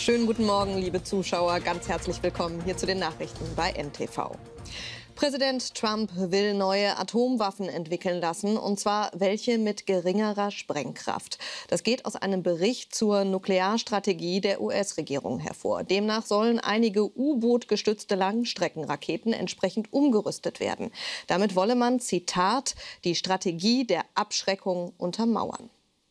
Schönen guten Morgen, liebe Zuschauer. Ganz herzlich willkommen hier zu den Nachrichten bei NTV. Präsident Trump will neue Atomwaffen entwickeln lassen, und zwar welche mit geringerer Sprengkraft. Das geht aus einem Bericht zur Nuklearstrategie der US-Regierung hervor. Demnach sollen einige U-Boot-gestützte Langstreckenraketen entsprechend umgerüstet werden. Damit wolle man, Zitat, die Strategie der Abschreckung untermauern.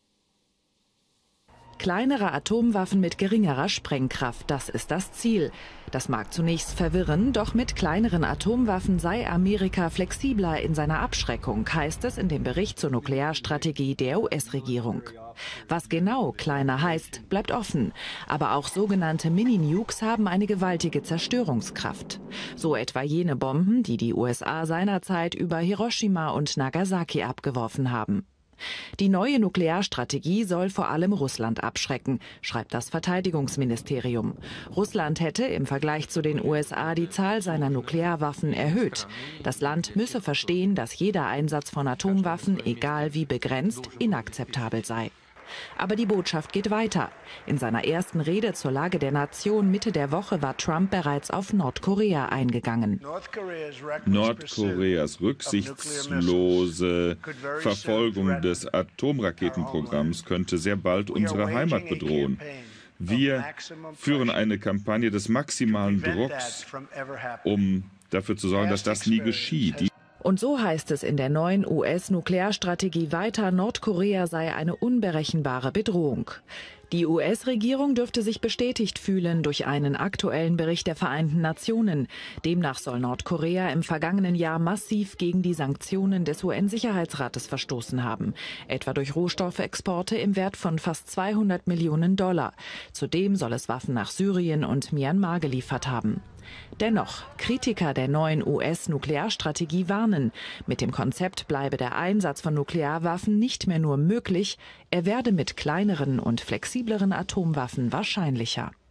Kleinere Atomwaffen mit geringerer Sprengkraft, das ist das Ziel. Das mag zunächst verwirren, doch mit kleineren Atomwaffen sei Amerika flexibler in seiner Abschreckung, heißt es in dem Bericht zur Nuklearstrategie der US-Regierung. Was genau kleiner heißt, bleibt offen. Aber auch sogenannte Mini-Nukes haben eine gewaltige Zerstörungskraft. So etwa jene Bomben, die die USA seinerzeit über Hiroshima und Nagasaki abgeworfen haben. Die neue Nuklearstrategie soll vor allem Russland abschrecken, schreibt das Verteidigungsministerium. Russland hätte im Vergleich zu den USA die Zahl seiner Nuklearwaffen erhöht. Das Land müsse verstehen, dass jeder Einsatz von Atomwaffen, egal wie begrenzt, inakzeptabel sei. Aber die Botschaft geht weiter. In seiner ersten Rede zur Lage der Nation Mitte der Woche war Trump bereits auf Nordkorea eingegangen. Nordkoreas rücksichtslose Verfolgung des Atomraketenprogramms könnte sehr bald unsere Heimat bedrohen. Wir führen eine Kampagne des maximalen Drucks, um dafür zu sorgen, dass das nie geschieht. Und so heißt es in der neuen US-Nuklearstrategie weiter, Nordkorea sei eine unberechenbare Bedrohung. Die US-Regierung dürfte sich bestätigt fühlen durch einen aktuellen Bericht der Vereinten Nationen. Demnach soll Nordkorea im vergangenen Jahr massiv gegen die Sanktionen des UN-Sicherheitsrates verstoßen haben, etwa durch Rohstoffexporte im Wert von fast 200 Millionen $. Zudem soll es Waffen nach Syrien und Myanmar geliefert haben. Dennoch, Kritiker der neuen US-Nuklearstrategie warnen, mit dem Konzept bleibe der Einsatz von Nuklearwaffen nicht mehr nur möglich, er werde mit kleineren und flexibleren Atomwaffen wahrscheinlicher.